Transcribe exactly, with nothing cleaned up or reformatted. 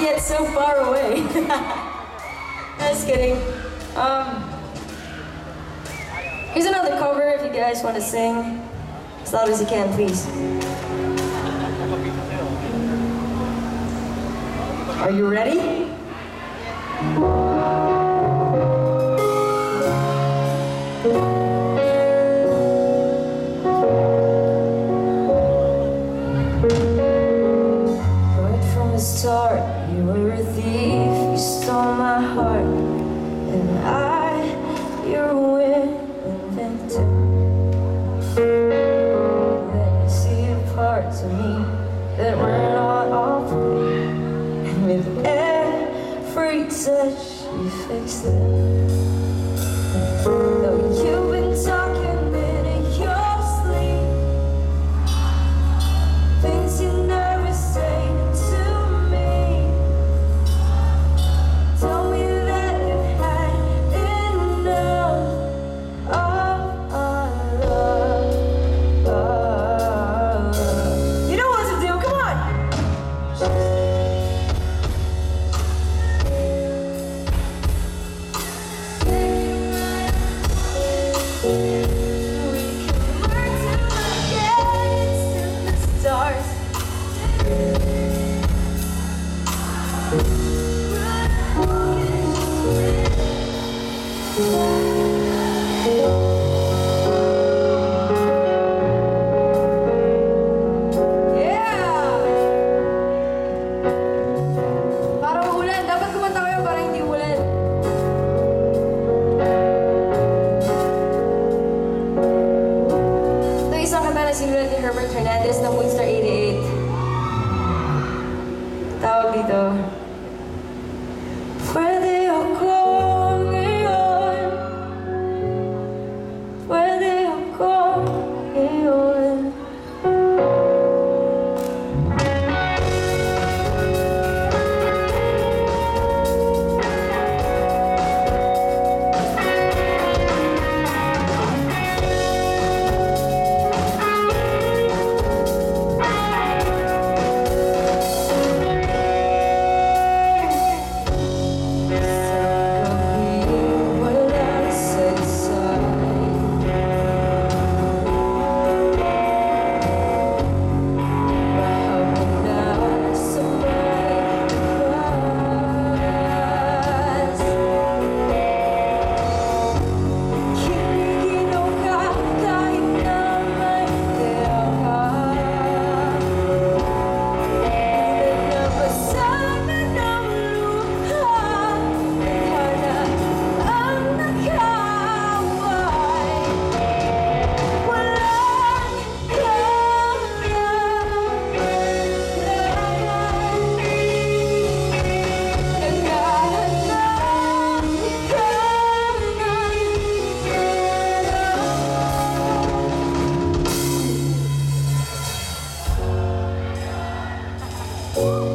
yet so far away. Just kidding. Um, here's another cover if you guys want to sing. As loud as you can, please. Are you ready? Right from the start, you were a thief. You stole my heart, and I, your winning victim. Let me see the parts of me that were not all for me, and with every touch you fix them. Though you've been talking in your sleep, things you never say to me. Tell me that you've had enough of our love. You know what to do, come on! Sinulat ni Herbert Hernandez ng Moonstar eighty-eight. Tawag dito, Pwede ako ngayon, pwede ako ngayon. Woo!